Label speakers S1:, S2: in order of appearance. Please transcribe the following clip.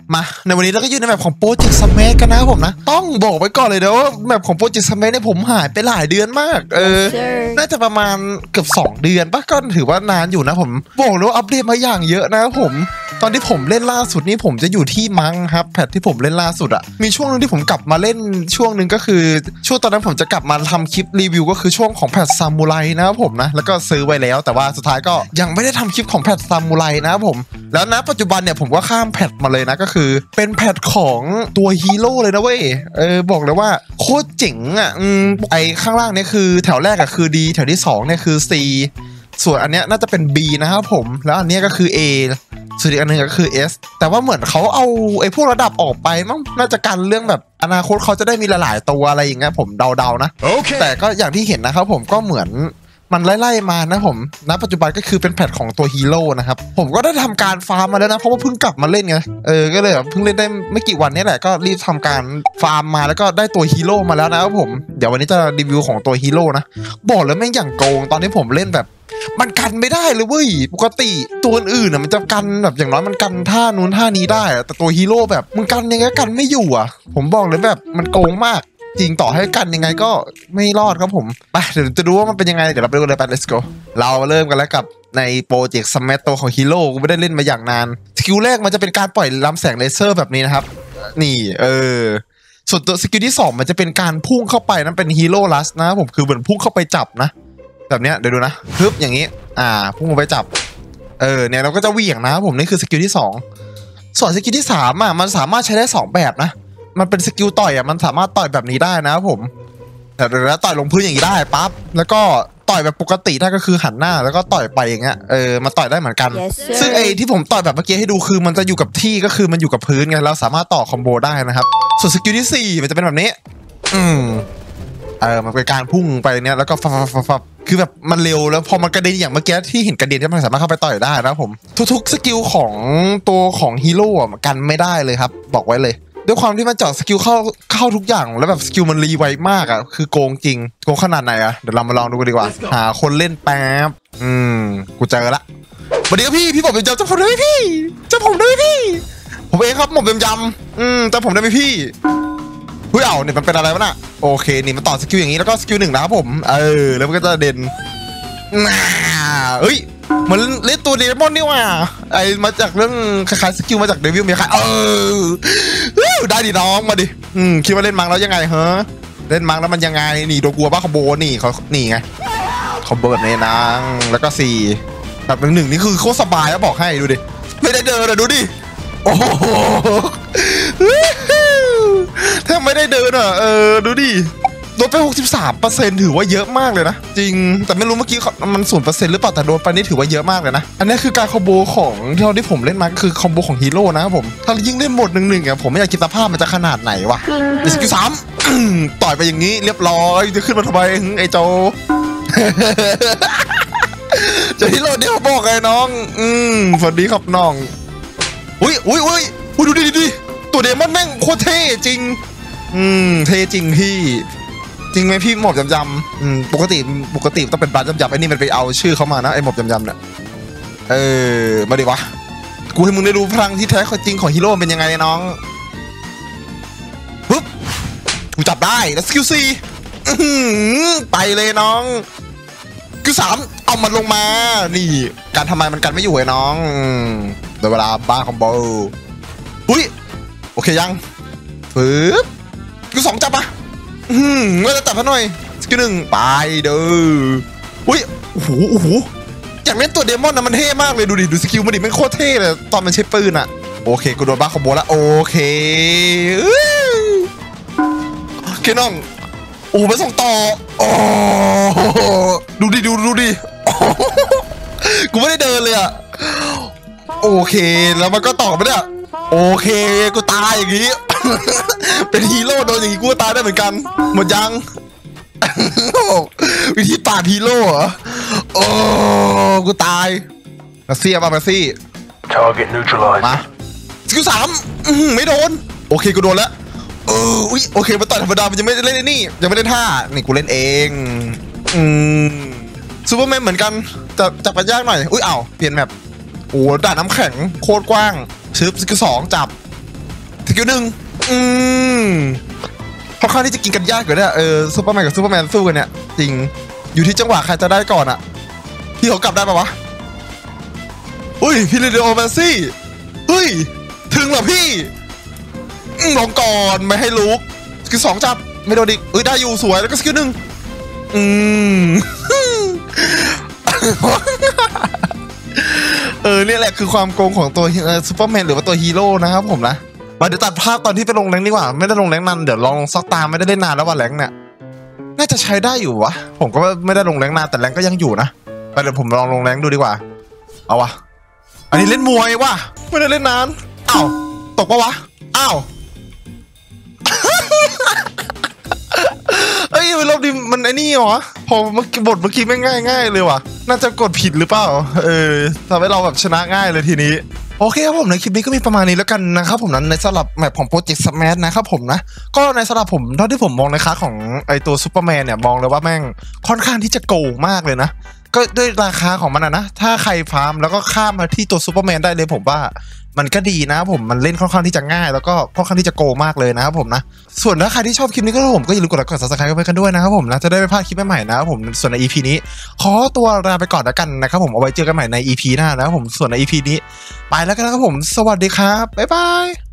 S1: มาในวันนี้เราก็อยู่ในแบบของโปรเจกต์สมัชกันนะครับผมนะต้องบอกไว้ก่อนเลยนะว่าแบบของโปรเจกต์สมัชเนี่ยผมหายไปหลายเดือนมากน่าจะประมาณเกือบ2 เดือนปะก็ถือว่านานอยู่นะผมบอกเลยว่าอัปเดตมาอย่างเยอะนะครับผมตอนที่ผมเล่นล่าสุดนี่ผมจะอยู่ที่มังครับแพทที่ผมเล่นล่าสุดอะมีช่วงนึงที่ผมกลับมาเล่นช่วงนึงก็คือช่วงตอนนั้นผมจะกลับมาทำคลิปรีวิวก็คือช่วงของแพทซามูไรนะครับผมนะแล้วก็ซื้อไว้แล้วแต่ว่าสุดท้ายก็ยังไม่ได้ทำคลิปของแพทซามูไรนะครับผมแล้วณปัจจุบันเนี่ยผมก็ข้ามแพทมาเลยนะก็คือเป็นแพทของตัวฮีโร่เลยนะเว้ยบอกเลยว่าโคตรเจ๋งอ่ะไอข้างล่างเนี่ยคือแถวแรกอะคือ D แถวที่2เนี่ยคือ C ส่วนอันเนี้ยน่าจะเป็น B นะครับผมแล้วอันเนี้ยก็คือ A ส่วนอีกอันนึงก็คือ S แต่ว่าเหมือนเขาเอาไอ้พวกระดับออกไปมั้งน่าจะกันเรื่องแบบอนาคตเขาจะได้มีหลายๆตัวอะไรอย่างเงี้ยผมเดาๆนะ okay. แต่ก็อย่างที่เห็นนะครับผมก็เหมือนมันไล่ๆมานะผมณปัจจุบันก็คือเป็นแพทของตัวฮีโร่นะครับผมก็ได้ทำการฟาร์มมาแล้วนะเพราะว่าเพิ่งกลับมาเล่นไงก็เลยแบบเพิ่งเล่นได้ไม่กี่วันนี้แหละก็รีบทำการฟาร์มมาแล้วก็ได้ตัวฮีโร่มาแล้วนะครับผมเดี๋ยววันนี้จะรีวิวของตัวฮีโร่นะบอกเลยแม่งอย่างโกงตอนที่ผมเล่นแบบมันกันไม่ได้เลยเว้ยปกติตัวอื่นอ่ะมันจะกันแบบอย่างน้อยมันกันท่านู้นท่านี้ได้แต่ตัวฮีโร่แบบมึงกันยังไงกันไม่อยู่อ่ะผมบอกเลยแบบมันโกงมากจริงต่อให้กันยังไงก็ไม่รอดครับผมไปเดี๋ยวจะดูว่ามันเป็นยังไงเดี๋ยวเราไปดูเลยไป let's go เราเริ่มกันแล้วกับในโปรเจกต์สมัชตัวของฮีโร่กูไม่ได้เล่นมาอย่างนานสกิลแรกมันจะเป็นการปล่อยลำแสงเลเซอร์แบบนี้นะครับนี่ส่วนตัวสกิลที่2มันจะเป็นการพุ่งเข้าไปนั่นเป็นฮีโร่ลัสนะผมคือเหมือนพุ่งเข้าไปจับนะแบบเนี้ยเดี๋ยวดูนะฮึบอย่างนี้พุ่งเข้าไปจับเนี่ยเราก็จะเหวี่ยงนะผมนี่คือสกิลที่2ส่วนสกิลที่3มันสามารถใช้ได้2แบบนะมันเป็นสกิลต่อยมันสามารถต่อยแบบนี้ได้นะผมแต่แล้วต่อยลงพื้นอย่างนี้ได้ปั๊บแล้วก็ต่อยแบบปกติได้ก็คือหันหน้าแล้วก็ต่อยไปอย่างเงี้ยมาต่อยได้เหมือนกัน yes, ซึ่งไอ้ที่ผมต่อยแบบเมื่อกี้ให้ดูคือมันจะอยู่กับที่ก็คือมันอยู่กับพื้นไงเราสามารถต่อคอมโบได้นะครับส่วนสกิลที่4มันจะเป็นแบบนี้มันเป็นการพุ่งไปเนี้ยแล้วก็ฟับคือแบบมันเร็วแล้วพอมันกระเด็นอย่างเมื่อกี้ที่เห็นกระเด็นที่มันสามารถเข้าไปต่อยได้นะผมทุกๆสกิลของตัวของฮีโร่กันไม่ได้เลยครับบอกไว้เลยด้วยความที่มันเจาะสกิลเข้าทุกอย่างแล้วแบบสกิลมันรีไวมากคือโกงจริงโกงขนาดไหนเดี๋ยวเรามาลองดูกันดีกว่าหาคนเล่นแป๊บกูเจอละสวัสดีครับพี่ผมเป็นจำผมได้ไหมพี่จำผมได้ไหมพี่ผมเองครับผมเป็นจำจำผมได้ไหมพี่เฮ้ยเนี่ยมันเป็นอะไรวะน่ะโอเคนี่มันต่อสกิลอย่างนี้แล้วก็สกิล1นะครับผมแล้วมันก็จะเด่นเฮ้ยมันเล่นตัวเดมอนนี่ว่ะมาจากเรื่องคล้ายๆสกิลมาจากเดวิลมีใครได้ดิน้องมาดิคิดว่าเล่นมังแล้วยังไงฮะเล่นมังแล้วมันยังไงนี่โดนกลัวบ้าคอมโบนี่เขานี่ไงคอมโบแบบนี้นะแล้วก็4แบบ1นี่คือโคตรสบายแล้วบอกให้ดูดิไม่ได้เดินเลยดูดิโอ้โหถ้าไม่ได้เดินดูดิโดนไป 63% ถือว่าเยอะมากเลยนะจริงแต่ไม่รู้เมื่อกี้มัน 0% หรือเปล่าแต่โดนไปนี่ถือว่าเยอะมากเลยนะอันนี้คือการคอมโบของที่ผมเล่นมาคือคอมโบของฮีโร่นะครับผมถ้ายิ่งเล่นโหมด1ผมไม่อยากคิดสภาพมันจะขนาดไหนวะสกิล3ต่อยไปอย่างนี้เรียบร้อยจะขึ้นมาทำไมไอ้โจฮีโร่เนี่ยบอกไงน้องสวัสดีครับน้องอุ้ยดูดิตัวเดมอนแม่งโคตรเท่จริงเท่จริงพี่จริงไหมพี่หมอบจำปกติต้องเป็นบาร์จำไอ้นี่มันไปเอาชื่อเขามานะไอ้หมอบจำเนี่ยมาดิวะกูให้มึงได้รู้พลังที่แท้จริงของฮีโร่เป็นยังไงน้องปุ๊บกูจับได้แล้วสกิล4ไปเลยน้องสกิล3เอามันลงมานี่การทำไมมันกันไม่อยู่ไอ้น้องโดยเวลาบ้าคอมโบอุ้ยโอเคยังปึ๊บสกิล2จับปะเมื่อจะจับเขาหน่อยสกิล1ไปเด้ออุ้ยโอ้โหอยากเล่นตัวเดมอนนะมันเท่มากเลยดูสกิลมันดิมันโคตรเท่เลยตอนมันใช้ปืนอะโอเคกูโดนบ้าคอมโบแล้วโอเคน้องโอ้ไปส่งต่อโอ้ดูดิกูไม่ได้เดินเลยอะโอเคแล้วมันก็ต่อไปเนี่ยโอเคกูตายอย่างงี้เป็นฮีโร่โดนอย่างงี้กูตายได้เหมือนกันหมดยังวิธีปราบฮีโร่เหรอโอ้กูตายมาซี่มาซี่
S2: Target neutralized
S1: มาสกิล3ไม่โดนโอเคกูโดนแล้วอุ้ยโอเคมาต่อยธรรมดามันยังไม่ได้เล่นนี่ยังไม่ได้ท่านี่กูเล่นเองซูเปอร์แมนเหมือนกันจับไปยากหน่อยอุ้ยเปลี่ยนแมปโอ้ด่านน้ำแข็งโคตรกว้างสกิล2จับกิลหนึ่งค่อนข้างที่จะกินกันยากอยู่เนี่ยซูเปอร์แมนกับซูเปอร์แมนสู้กันเนี่ยจริงอยู่ที่จังหวะใครจะได้ก่อนอะพี่เขากลับได้ปะวะอุ้ยพี่เรดิโอแมนซี่เฮ้ยถึงเหรอพี่ลงก่อนไม่ให้ลุกสกิล2จับไม่โดนดิได้อยู่สวยแล้วก็สกิล1นี่แหละคือความโกงของตัวซูเปอร์แมนหรือว่าตัวฮีโร่นะครับผมนะมาเดี๋ยวตัดภาพตอนที่ไปลงแรงดีกว่าไม่ได้ลงแรงนานเดี๋ยวลองซอกตามไม่ได้เล่นนานแล้วว่าแรงเนี่ยน่าจะใช้ได้อยู่วะผมก็ไม่ได้ลงแรงนานแต่แรงก็ยังอยู่นะไปเดี๋ยวผมลองลงแรงดูดีกว่าเอาวะอันนี้เล่นมวยวะไม่ได้เล่นนานอ้าวตกปะวะอ้าวเอ้ยรอบนี้มันไอ้นี่เหรอพอบทเมื่อกี้ไม่ง่ายเลยว่ะน่าจะกดผิดหรือเปล่าทำให้เราแบบชนะง่ายเลยทีนี้โอเคครับผมในคลิปนี้ก็มีประมาณนี้แล้วกันนะครับผมนั้นในสำหรับแมปของโปรเจกต์สแมชนะครับผมนะก็ในสำหรับผมเท่าที่ผมมองในค่าของไอตัวซูเปอร์แมนเนี่ยมองเลยว่าแม่งค่อนข้างที่จะโกงมากเลยนะก็ด้วยราคาของมันนะถ้าใครฟาร์มแล้วก็ข้ามมาที่ตัวซูเปอร์แมนได้เลยผมว่ามันก็ดีนะผมมันเล่นค่อนข้างที่จะง่ายแล้วก็ค่อนข้างที่จะโกงมากเลยนะครับผมนะส่วนถ้าใครที่ชอบคลิปนี้ก็ผมก็อย่าลืมกดไลค์กด Subscribe กันด้วยนะครับผมนะจะได้ไม่พลาดคลิปใหม่ๆนะครับผมส่วนใน EP นี้ขอตัวลาไปก่อนแล้วกันนะครับผมเอาไว้เจอกันใหม่ใน EP หน้านะครับผมส่วนใน EP นี้ไปแล้วกันนะครับผมสวัสดีครับบ๊ายบาย